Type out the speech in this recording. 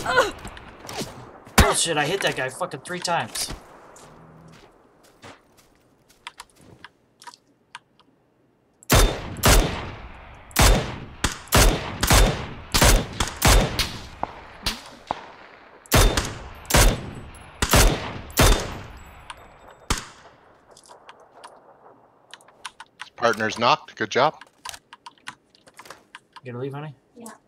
Bullshit, I hit that guy fucking 3 times. Partner's knocked. Good job. You gonna leave, honey? Yeah.